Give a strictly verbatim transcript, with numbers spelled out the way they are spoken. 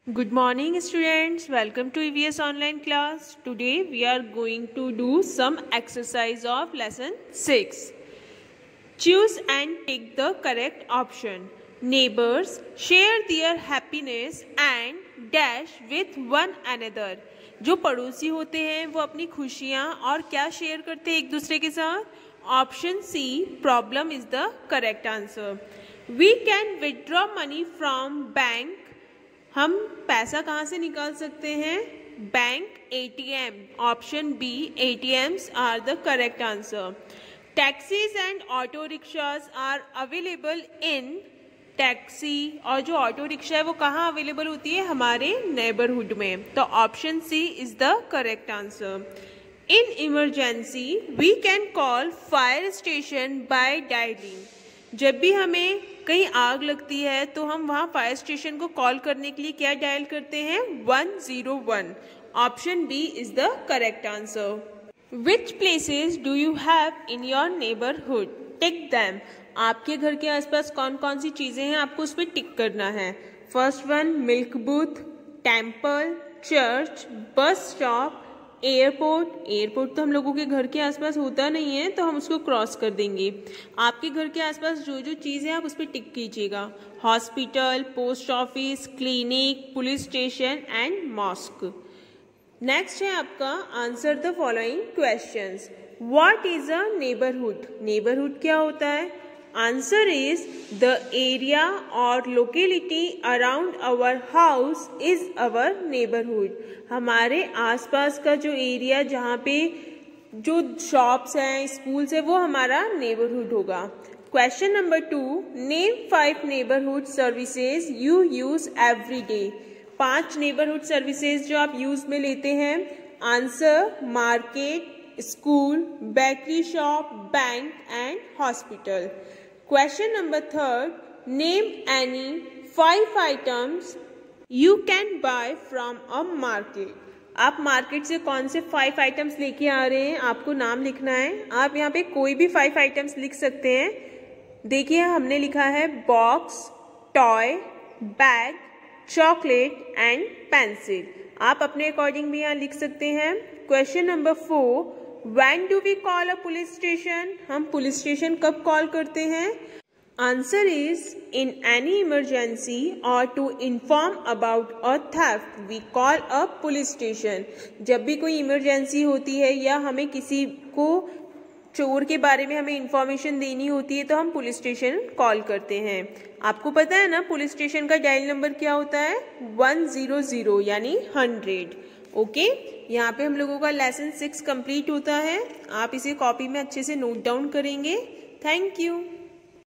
Good morning students, welcome to E V S online class. Today we are going to do some exercise of lesson six. Choose and tick the correct option. Neighbors share their happiness and dash with one another. जो पड़ोसी होते हैं वो अपनी खुशियाँ और क्या share करते हैं एक दूसरे के साथ. Option C problem is the correct answer. We can withdraw money from bank. हम पैसा कहाँ से निकाल सकते हैं? Bank ATM. Option B ATMs are the correct answer. Taxis and auto rickshaws are available in. Taxi और जो ऑटो रिक्शा है वो कहाँ अवेलेबल होती है? हमारे नेबरहुड में. तो option C is the correct answer. In emergency we can call fire station by dialling. जब भी हमें कहीं आग लगती है तो हम वहाँ फायर स्टेशन को कॉल करने के लिए क्या डायल करते हैं? One zero one. Option B is the correct answer. Which places do you have in your neighbourhood? Tick them. आपके घर के आसपास कौन कौन सी चीजें हैं आपको उस पर टिक करना है. First one milk booth, temple, church, bus stop, airport. Airport तो हम लोगों के घर के आसपास होता नहीं है तो हम उसको क्रॉस कर देंगे. आपके घर के आसपास जो जो चीज़ है आप उस पर टिक कीजिएगा. Hospital, post office, clinic, police station and mosque. Next है आपका answer the following questions. What is a neighbourhood? Neighbourhood क्या होता है? आंसर इज द एरिया और locality around our house is our neighbourhood. हमारे आसपास का जो एरिया जहाँ पे जो शॉप्स हैं, स्कूल्स है, वो हमारा नेबरहुड होगा. Question number two. Name five neighbourhood services you use every day. पांच नेबरहुड सर्विसेज जो आप यूज में लेते हैं. Answer market, school, bakery shop, bank and hospital. Question number third. Name any five items you can buy from a market. आप market से कौन से फाइव आइटम्स लेके आ रहे हैं आपको नाम लिखना है. आप यहाँ पे कोई भी फाइव आइटम्स लिख सकते हैं. देखिए हमने लिखा है box, toy, bag, chocolate and pencil. आप अपने अकॉर्डिंग भी यहाँ लिख सकते हैं. Question number four. When do we call a police station? हम पुलिस स्टेशन कब कॉल करते हैं? Answer is in any emergency और to inform about a theft we call a police station. जब भी कोई इमरजेंसी होती है या हमें किसी को चोर के बारे में हमें इंफॉर्मेशन देनी होती है तो हम पुलिस स्टेशन कॉल करते हैं. आपको पता है ना पुलिस स्टेशन का डायल नंबर क्या होता है? वन ज़ीरो ज़ीरो यानी हंड्रेड. Okay okay? यहाँ पे हम लोगों का लेसन सिक्स कंप्लीट होता है. आप इसे कॉपी में अच्छे से नोट डाउन करेंगे. Thank you.